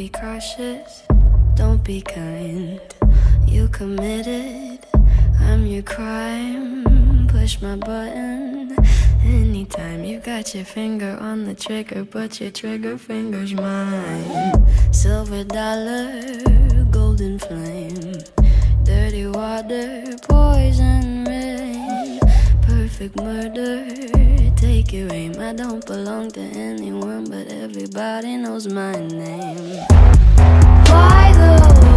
be cautious, don't be kind. You committed, I'm your crime. Push my button anytime. You got your finger on the trigger, but your trigger finger's mine. Silver dollar, golden flame, dirty water, poison rain, perfect murder, take your aim. I don't belong to anyone, but everybody knows my name. Why the